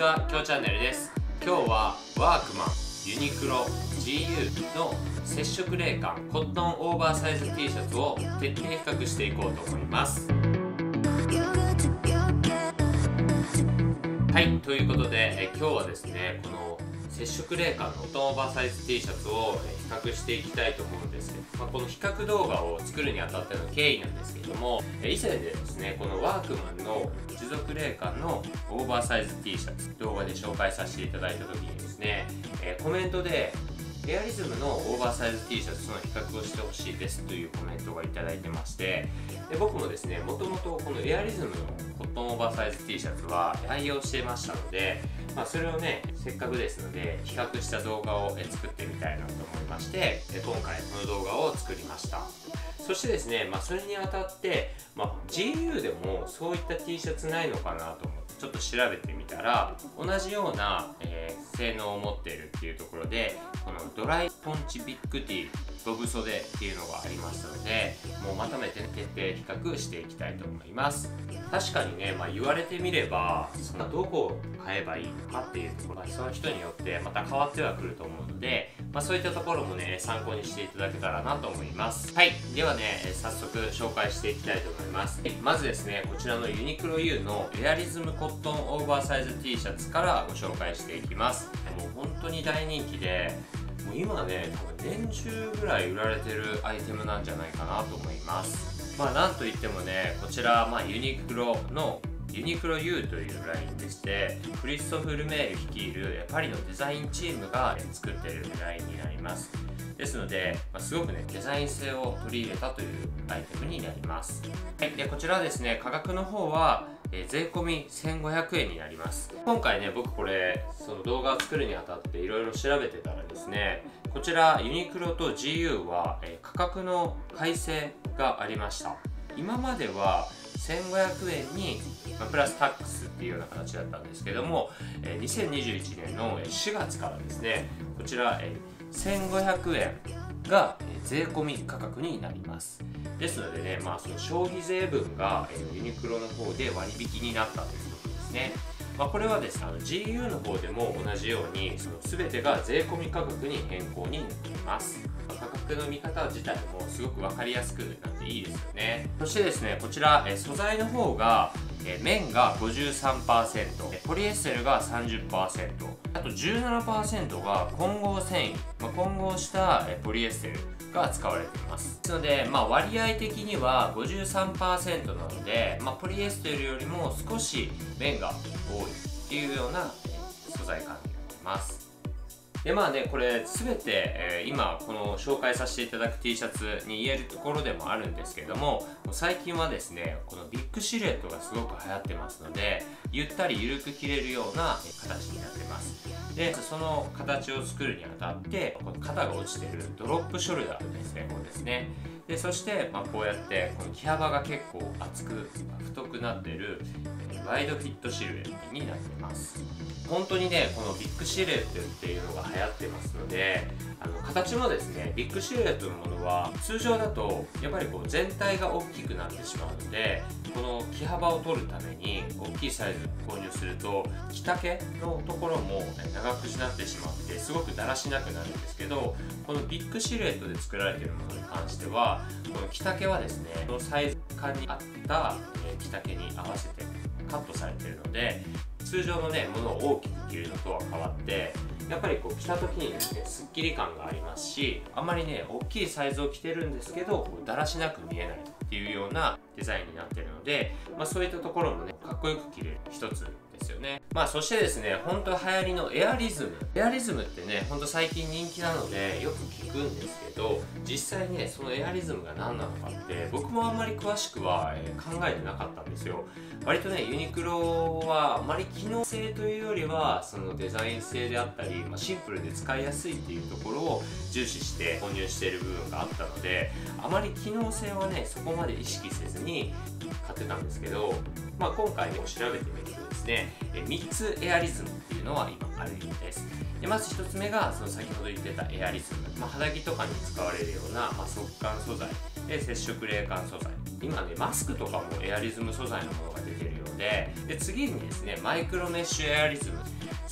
は、きょうチャンネルです。今日はワークマン、ユニクロ、GU の接触冷感コットンオーバーサイズ T シャツを徹底比較していこうと思います。はい、ということで今日はですね、この接触冷感のコットンオーバーサイズ T シャツを比較していきたいと思うんですけど、この比較動画を作るにあたっての経緯なんですけども、以前でですね、このワークマンの持続冷感のオーバーサイズ T シャツ動画で紹介させていただいた時にですね、コメントでエアリズムのオーバーサイズ T シャツとの比較をしてほしいですというコメントがいただいてまして、僕もですね、もともとこのエアリズムのコットンオーバーサイズ T シャツは愛用してましたので、それをね、せっかくですので比較した動画を作ってみたいなと思いまして、今回この動画を作りました。そしてですね、それにあたって、GU でもそういった T シャツないのかなと思ってちょっと調べてみたら、同じような、性能を持っているっていうところで、このドライポンチビッグ T ボブ袖っていうのがありましたので、もうまとめて徹底比較していきたいと思います。確かにね、言われてみればどこを買えばいいのかっていうところはその人によってまた変わってはくると思うので、そういったところもね、参考にしていただけたらなと思います。はい、ではね、早速紹介していきたいと思います。まずですね、こちらのユニクロ U のエアリズムコットンオーバーサイズ T シャツからご紹介していきます。もう本当に大人気で、もう今ね、多分年中ぐらい売られてるアイテムなんじゃないかなと思います。なんといってもね、こちら、ユニクロのユニクロ U というラインでして、クリストフ・ルメール率いるパリのデザインチームが作っているラインになります。ですので、すごくね、デザイン性を取り入れたというアイテムになります。はい、でこちらはですね、価格の方は税込み1500円になります。今回ね、僕これその動画を作るにあたっていろいろ調べてたらですね、こちらユニクロと GU は価格の改正がありました。今までは1500円にプラスタックスっていうような形だったんですけども、2021年の4月からですね、こちら1500円が税込み価格になります。ですのでね、その消費税分がユニクロの方で割引になったということですね。これはですね、GU の方でも同じように全てが税込み価格に変更になっています。価格の見方自体もすごく分かりやすくなっていいですよね。そしてですね、こちら素材の方が綿が 53%、ポリエステルが 30%、あと 17% が混合繊維、混合したポリエステルが使われています。ですので、割合的には 53% なので、ポリエステルよりも少し綿が多いっていうような素材感になっています。でこれ全て、今この紹介させていただく T シャツに言えるところでもあるんですけども、最近はですね、このビッグシルエットがすごく流行ってますので、ゆったり緩く着れるような形になってます。でその形を作るにあたって、この肩が落ちてるドロップショルダーですね、こうですね。でそしてこうやってこの木幅が結構厚く太くなっているワイドフィットシルエットになっています。本当にね、このビッグシルエットっていうのが流行ってますので、形もですね、ビッグシルエットのものは通常だとやっぱり全体が大きくなってしまうので、この木幅を取るために大きいサイズ購入すると着丈のところも長くなってしまってすごくだらしなくなるんですけど、このビッグシルエットで作られているものに関しては、この着丈はですね、このサイズ感に合った着丈に合わせてカットされているので、通常のね、ものを大きく着るのとは変わって、やっぱり着た時にですね、スッキリ感がありますし、あまりね、大きいサイズを着てるんですけどだらしなく見えないっていうようなデザインになっているので、そういったところもね、かっこよく着れる一つですよね。そしてですね、本当流行りのエアリズムってね、本当最近人気なのでよく聞くんですけど、実際ね、そのエアリズムが何なのかって僕もあんまり詳しくは考えてなかったんですよ。割とね、ユニクロはあまり機能性というよりはそのデザイン性であったり、シンプルで使いやすいっていうところを重視して購入している部分があったので、あまり機能性はね、そこまで意識せずに買ってたんですけど、今回も調べてみるとですね、3つエアリズムっていうのは今あるようです。でまず1つ目がその先ほど言ってたエアリズム、肌着とかに使われるような、速乾素材で接触冷感素材、今ね、マスクとかもエアリズム素材のものが出てるようで、次にですね、マイクロメッシュエアリズム、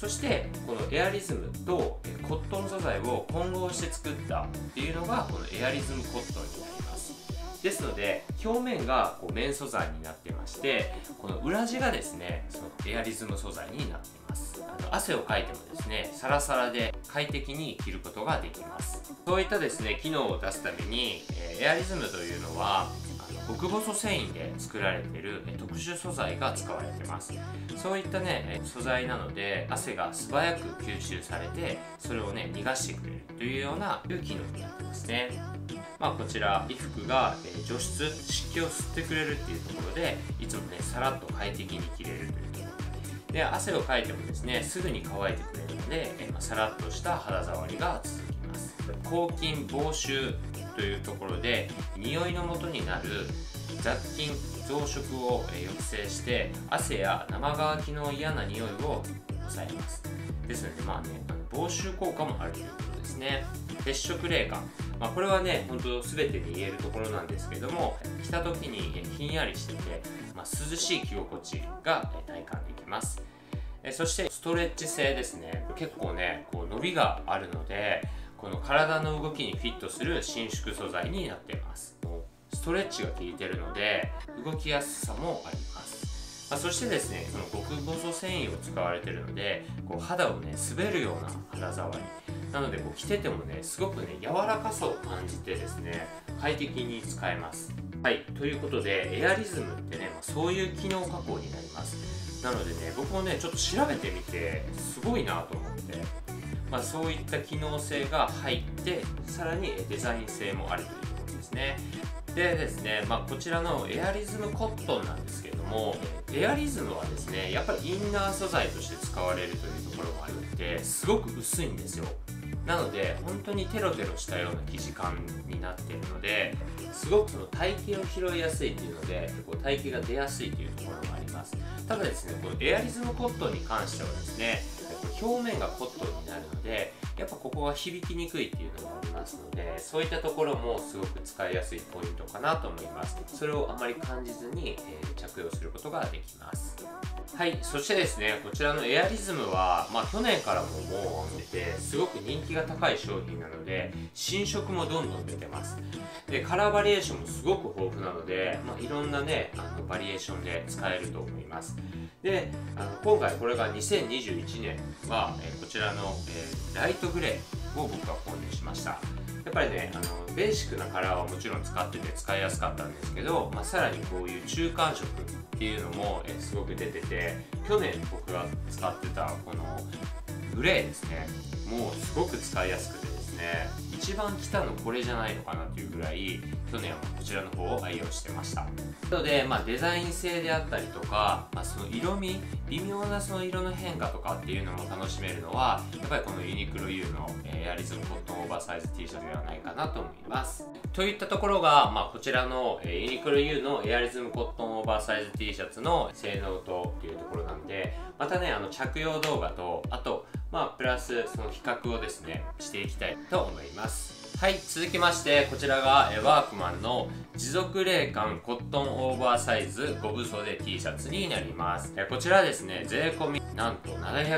そしてこのエアリズムとコットン素材を混合して作ったっていうのがこのエアリズムコットンになります。ですので表面が綿素材になってまして、この裏地がですねそのエアリズム素材になっています。汗をかいてもですねサラサラで快適に着ることができます。そういったですね機能を出すためにエアリズムというのは極細繊維で作られている特殊素材が使われています。そういったね素材なので汗が素早く吸収されて、それをね逃がしてくれるというような機能になってますね。こちら衣服が除湿湿気を吸ってくれるっていうところで、いつもねさらっと快適に着れるというところで、汗をかいてもですねすぐに乾いてくれるのでさらっとした肌触りが続きます。抗菌防臭というところで匂いの元になる雑菌増殖を抑制して、汗や生乾きの嫌な匂いを抑えます。ですので防臭効果もあるということですね。接触冷感、これはね本当全てに言えるところなんですけども、着た時にひんやりしてて、涼しい着心地が体感できます。そしてストレッチ性ですね。結構ねこう伸びがあるので、この体の動きにフィットする伸縮素材になっています。ストレッチが効いているので動きやすさもあります。そしてですねその極細繊維を使われているので、こう肌をね滑るような肌触りなので、こう着ててもねすごくね柔らかさを感じてですね快適に使えます。はい、ということでエアリズムってねそういう機能加工になります。なのでね僕もねちょっと調べてみてすごいなと思って、そういった機能性が入って、さらにデザイン性もあるというところですね。でですね、こちらのエアリズムコットンなんですけれども、エアリズムはですねやっぱりインナー素材として使われるというところもあってすごく薄いんですよ。なので本当にテロテロしたような生地感になっているので、すごくその体型を拾いやすいというのでこう体型が出やすいというところもあります。ただですねこのエアリズムコットンに関してはですね表面がコットンになるので、やっぱここが響きにくいっていうのがありますので、そういったところもすごく使いやすいポイントかなと思います。それをあまり感じずに、着用することができます。はい、そしてですねこちらのエアリズムは、去年からももう出てすごく人気が高い商品なので、新色もどんどん出てます。でカラーバリエーションもすごく豊富なので、いろんなねバリエーションで使えると思います。で今回これが2021年は、こちらの、ライトグレーを僕は購入しました。やっぱりねベーシックなカラーはもちろん使ってて使いやすかったんですけど、さらにこういう中間色っていうのも、すごく出てて、去年僕が使ってたこのグレーですね、もうすごく使いやすくてですね、一番着たのこれじゃないのかなっていうぐらい去年はこちらの方を愛用してました。なので、デザイン性であったりとか、その色味、微妙なその色の変化とかっていうのも楽しめるのはやっぱりこのユニクロ U のエアリズムコットンオーバーサイズ T シャツではないかなと思います。といったところが、こちらのユニクロ U のエアリズムコットンオーバーサイズ T シャツの性能というところなんで、またね着用動画と、あとプラスその比較をですねしていきたいと思います。はい、続きましてこちらがワークマンの持続冷感コットンオーバーサイズ5分袖 T シャツになります。こちらですね税込みなんと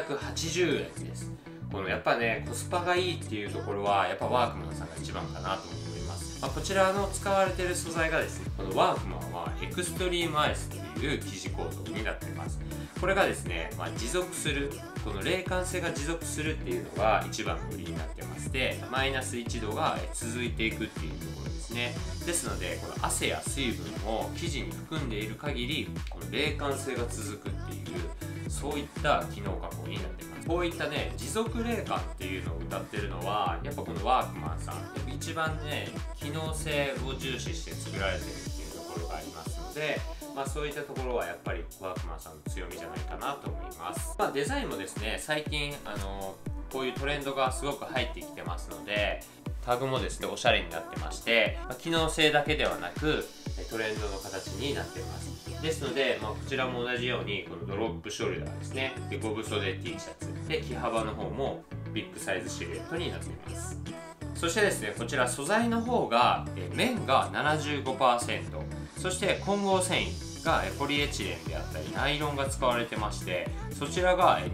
780円です。このやっぱねコスパがいいっていうところはやっぱワークマンさんが一番かなと思います。こちらの使われている素材がですね、このワークマンはエクストリームアイスという生地構造になっています。これがですね、持続する、この冷感性が持続するっていうのが一番の売りになってまして、マイナス1度が続いていくっていうところですね。ですのでこの汗や水分を生地に含んでいる限りこの冷感性が続くっていう、そういった機能加工になっています。こういったね持続冷感っていうのを謳ってるのはやっぱこのワークマンさん一番ね機能性を重視して作られてるっていうところがありますので、そういったところはやっぱりワークマンさんの強みじゃないかなと思います。デザインもですね最近こういうトレンドがすごく入ってきてますので、タグもですねおしゃれになってまして、機能性だけではなくトレンドの形になっています。ですので、こちらも同じようにこのドロップショルダーですね、で5分袖 T シャツで着幅の方もビッグサイズシルエットになっています。そしてですねこちら素材の方が綿が 75%、 そして混合繊維がポリエチレンであったりナイロンが使われてまして、そちらが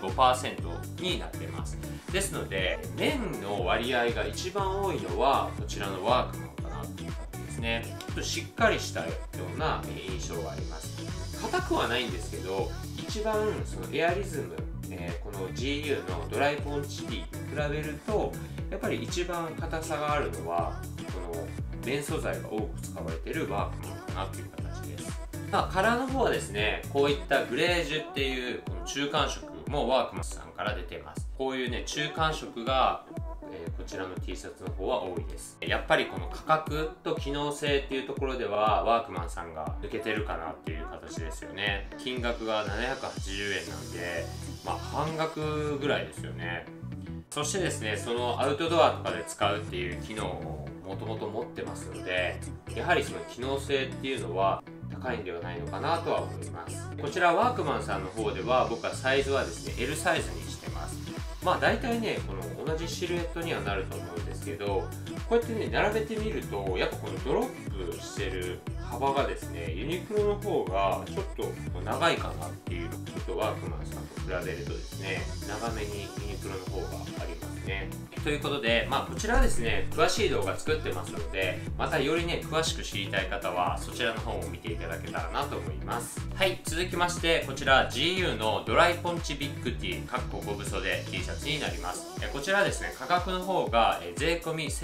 25% になっています。ですので綿の割合が一番多いのはこちらのワークマンかなっていう感じですね。ちょっとしっかりしたような印象があります。硬くはないんですけど、一番そのエアリズム、この GU のドライポンチティと比べるとやっぱり一番硬さがあるのはこの綿素材が多く使われているワークマンかなという形です。カラーの方はですね、こういったグレージュっていうこの中間色もワークマンさんから出てます。こういうね中間色がこちらの T シャツの方は多いです。やっぱりこの価格と機能性っていうところではワークマンさんが抜けてるかなっていう形ですよね。金額が780円なんで、半額ぐらいですよね。そしてですね、そのアウトドアとかで使うっていう機能をもともと持ってますので、やはりその機能性っていうのは高いんではないのかなとは思います。こちらワークマンさんの方では僕はサイズはですね L サイズにしてます。大体ねこの同じシルエットにはなると思うんですけど、こうやってね並べてみるとやっぱこのドロップしてる幅がですねユニクロの方がちょっと長いかなっていう、ちょっとワークマンさんと比べるとですね長めにユニクロの方がありますね。ということでこちらはですね詳しい動画作ってますので、またよりね詳しく知りたい方はそちらの方を見ていただけたらなと思います。はい、続きましてこちら GU のドライポンチビッグ T 5袖 T シャツになります。こちらですね価格の方が税込み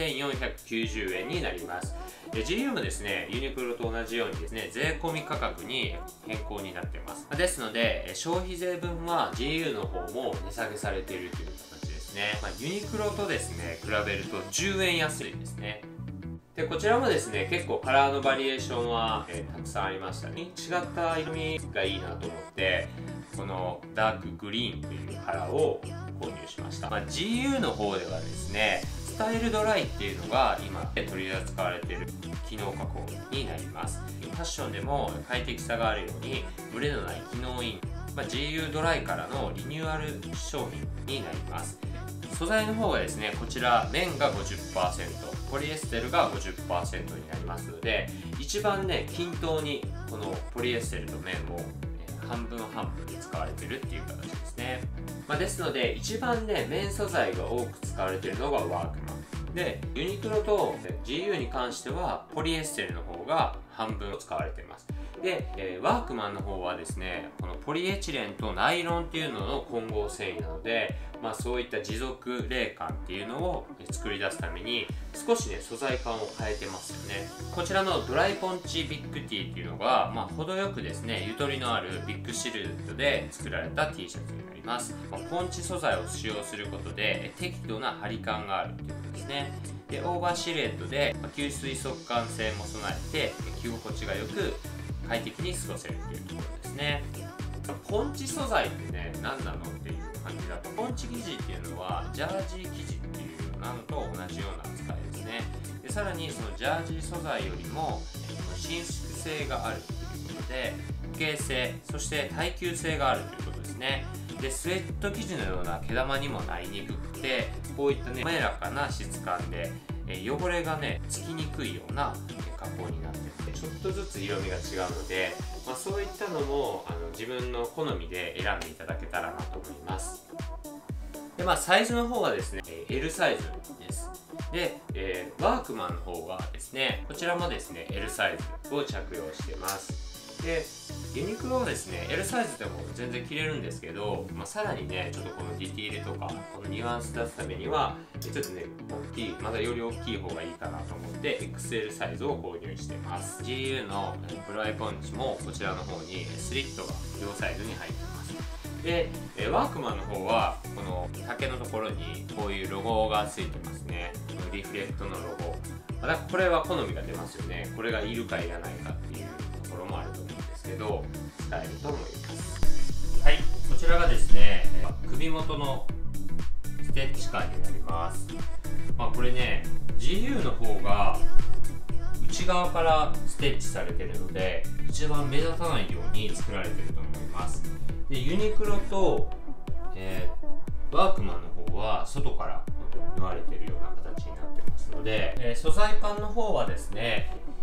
1490円になります。GU もですねユニクロと同じようにですね税込み価格に変更になっています。ですので消費税分は GU の方も値下げされているという形ですね。ユニクロとですね比べると10円安いですね。でこちらもですね結構カラーのバリエーションは、たくさんありましたね。違った色味がいいなと思ってこのダークグリーンというカラーを購入しました。GU の方ではですねスタイルドライっていうのが今取り扱われている機能加工になります。ファッションでも快適さがあるようにブレのない機能イン、GU ドライからのリニューアル商品になります。素材の方がですねこちら綿が 50%、 ポリエステルが 50% になりますので、一番ね均等にこのポリエステルと綿を半分半分で使われてるっていう形ですね。ですので一番ね綿素材が多く使われているのがワークマンで、ユニクロと GU に関してはポリエステルの方が半分使われています。で、ワークマンの方はですねこのポリエチレンとナイロンっていうのの混合繊維なので、そういった持続冷感っていうのを作り出すために少しね素材感を変えてますよね。こちらのドライポンチビッグ T っていうのが、程よくですねゆとりのあるビッグシルエットで作られた T シャツになります。ポンチ素材を使用することで適度な張り感があるということですね。でオーバーシルエットで吸水速乾性も備えて着心地が良く快適に過ごせるというところですね。ポンチ素材ってね何なのっていう感じだと、ポンチ生地っていうのはジャージー生地っていうのと同じような扱いですね。でさらにそのジャージー素材よりも伸縮性があるということで固形性、そして耐久性があるということですね。でスウェット生地のような毛玉にもなりにくくて、こういったね滑らかな質感で汚れがねつきにくいような加工になってて、ちょっとずつ色味が違うので、そういったのも自分の好みで選んでいただけたらなと思います。でサイズの方はですね L サイズです。で、ワークマンの方はですねこちらもですね L サイズを着用してます。でユニクロはですね L サイズでも全然着れるんですけど、さらにねちょっとこのディティールとかこのニュアンス出すためにはちょっとね大きい、まだより大きい方がいいかなと思って XL サイズを購入してます。 GU のドライポンチもこちらの方にスリットが両サイズに入ってます。でワークマンの方はこの丈のところにこういうロゴがついてますね。リフレクトのロゴ、これは好みが出ますよね。これがいるかいらないかっていうところもあると思うんですけど、使えると思います。はい、こちらがですね首元のステッチ感になります。これね GU の方が内側からステッチされているので一番目立たないように作られていると思います。でユニクロと、ワークマンの方は外から縫われているような形になってますので、素材感の方はですね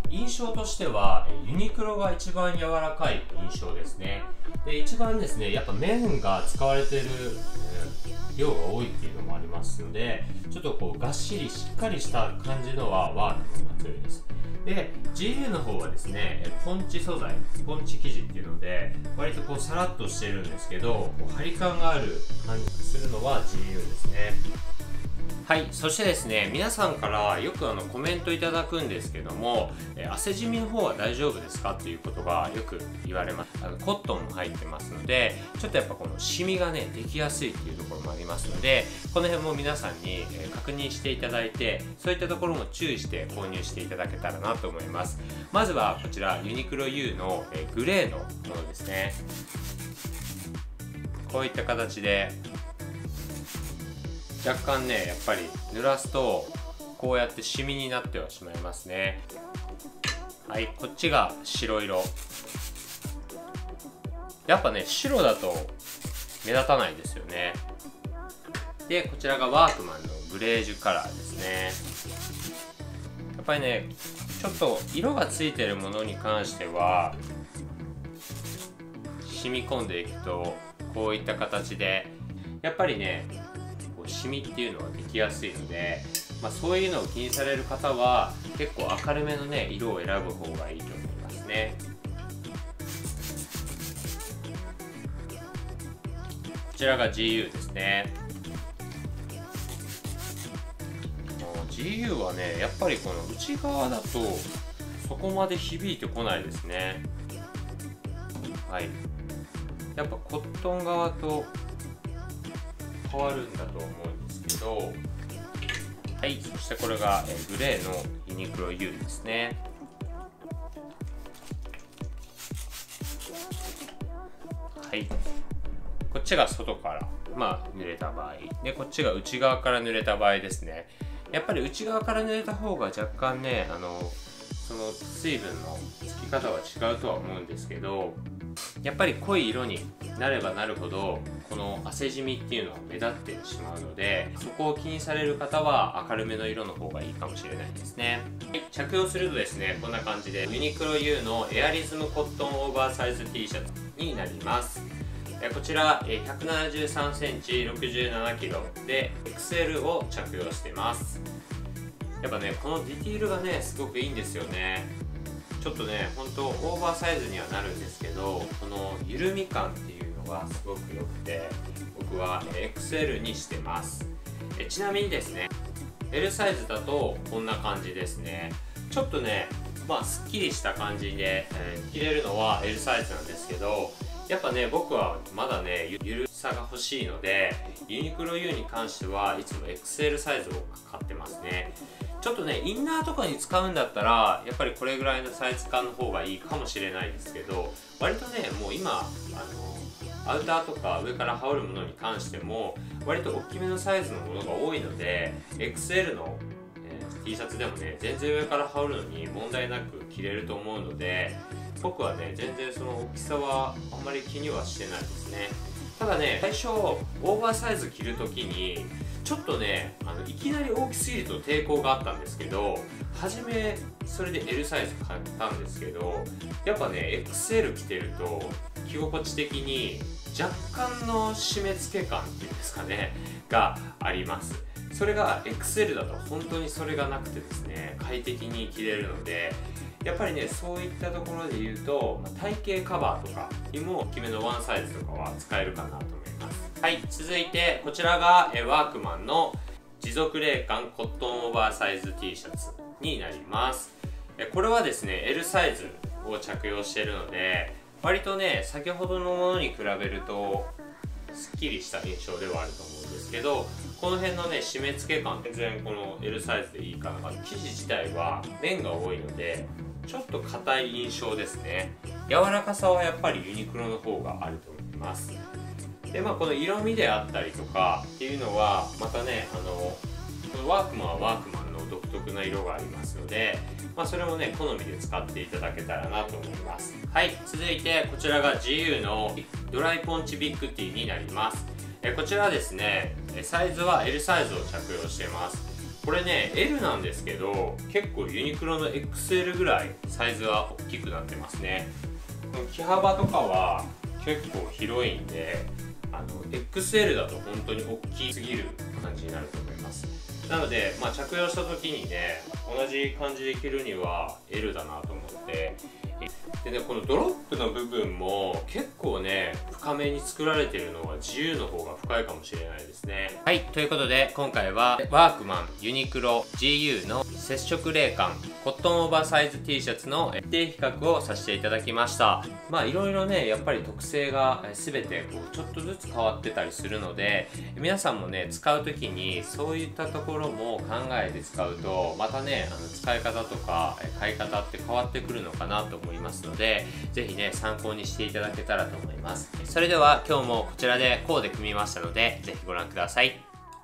印象としてはユニクロが一番柔らかい印象ですね。で一番ですね、やっぱ綿が使われている、量が多いっていうのもありますので、ちょっとこうがっしりしっかりした感じのはワークマンが強いです。で GU の方はですね、ポンチ素材、ポンチ生地っていうので割とこうさらっとしてるんですけど、こう張り感がある感じがするのは GU ですね。はい、そしてですね、皆さんからよくコメントいただくんですけども、汗じみの方は大丈夫ですかっていうことがよく言われます。コットンも入ってますので、ちょっとやっぱこのシミがねできやすいっていうところもありますので、この辺も皆さんに確認していただいて、そういったところも注意して購入していただけたらなと思います。まずはこちらユニクロ U のグレーのものですね。こういった形で若干ね、やっぱり濡らすとこうやってシミになってはしまいますね。はい、こっちが白色。やっぱね、白だと目立たないですよね。でこちらがワークマンのグレージュカラーですね。やっぱりね、ちょっと色がついてるものに関しては染み込んでいくとこういった形でやっぱりね、シミっていうのはできやすいので、そういうのを気にされる方は結構明るめのね色を選ぶ方がいいと思いますね。こちらが GU ですね。GU はね、やっぱりこの内側だとそこまで響いてこないですね。はい、やっぱコットン側と変わるんだと思うんですけど、はい、そしてこれがグレーのユニクロ U ですね。はい、こっちが外から濡れた場合で、こっちが内側から濡れた場合ですね。やっぱり内側から濡れた方が若干ね、その水分のつき方は違うとは思うんですけど、やっぱり濃い色になればなるほどこの汗じみっていうのは目立ってしまうので、そこを気にされる方は明るめの色の方がいいかもしれないですね。着用するとですね、こんな感じでユニクロ U のエアリズムコットンオーバーサイズ T シャツになります。こちら173センチ67キロで XL を着用しています。やっぱね、このディティールがねすごくいいんですよね。ちょっとね、本当オーバーサイズにはなるんですけど、この緩み感っていうのがすごく良くて、僕は XL にしてます。ちなみにですね、L サイズだとこんな感じですね。ちょっとね、すっきりした感じで、着れるのは L サイズなんですけど、やっぱね、僕はまだねゆるさが欲しいので、ユニクロ U に関してはいつも XL サイズを買ってますね。ちょっとね、インナーとかに使うんだったらやっぱりこれぐらいのサイズ感の方がいいかもしれないですけど、割とね、もう今アウターとか上から羽織るものに関しても割と大きめのサイズのものが多いので、 XL の、T シャツでもね全然上から羽織るのに問題なく着れると思うので、僕はね全然その大きさはあんまり気にはしてないですね。ただね、最初オーバーサイズ着るときにちょっとねいきなり大きすぎると抵抗があったんですけど、初めそれで L サイズ買ったんですけど、やっぱね XL 着てると着心地的に若干の締め付け感っていうんですかねがあります。それが XL だと本当にそれがなくてですね、快適に着れるので、やっぱりねそういったところで言うと、体型カバーとかにも大きめのワンサイズとかは使えるかなと思います。はい、続いてこちらがワークマンの持続冷感コットンオーバーサイズ T シャツになります。これはですね L サイズを着用しているので、割とね先ほどのものに比べるとすっきりした印象ではあると思うんですけど、この辺のね締め付け感全然この L サイズでいいかな。生地自体は綿が多いのでちょっと硬い印象ですね。柔らかさはやっぱりユニクロの方があると思います。でこの色味であったりとかっていうのはまたねこのワークマンはワークマンの独特な色がありますので、それもね好みで使っていただけたらなと思います。はい、続いてこちらが GU のドライポンチビッグティーになります。こちらはですねサイズは L サイズを着用しています。 これね L なんですけど、結構ユニクロの XL ぐらいサイズは大きくなってますね。木幅とかは結構広いんで、XL だと本当に大きすぎる感じになると思います。なので、着用した時にね、同じ感じで着るには L だなと思って。でね、このドロップの部分も結構ね深めに作られているのは GU の方が深いかもしれないですね。はい、ということで今回はワークマン、ユニクロ、GU の接触冷感コットンオーバーサイズ T シャツの徹底比較をさせていただきました。いろいろねやっぱり特性が全てこうちょっとずつ変わってたりするので、皆さんもね使う時にそういったところも考えて使うと、またね使い方とか買い方って変わってくるのかなと思いますので、ぜひね参考にしていただけたらと思います。それでは今日もこちらでコーデ組みましたので、ぜひご覧ください。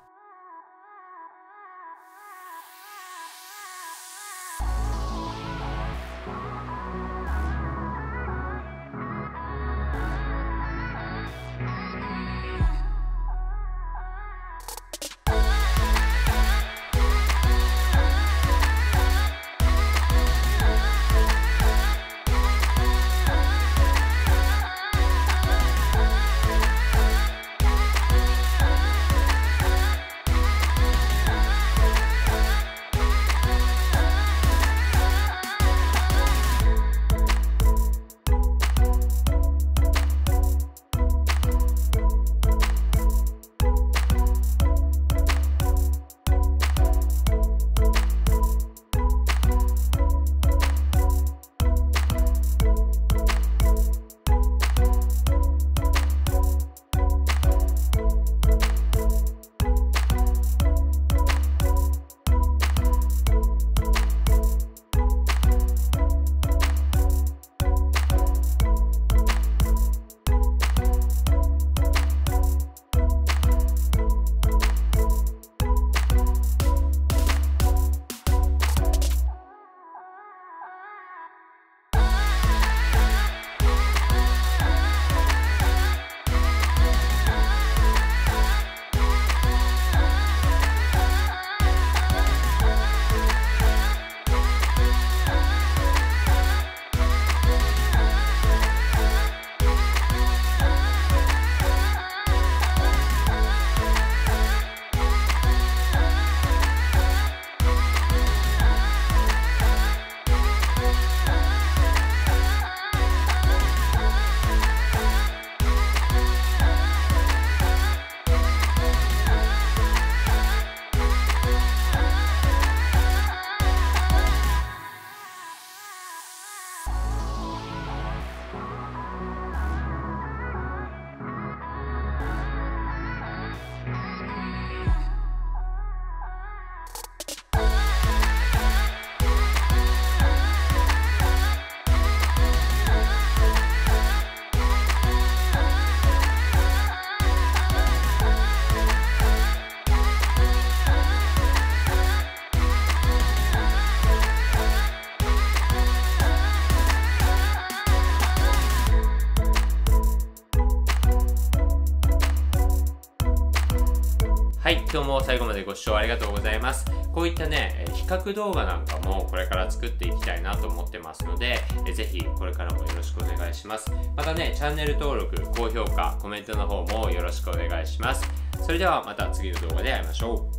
はい、今日も最後までご視聴ありがとうございます。こういったね、比較動画なんかもこれから作っていきたいなと思ってますので、ぜひこれからもよろしくお願いします。またね、チャンネル登録、高評価、コメントの方もよろしくお願いします。それではまた次の動画で会いましょう。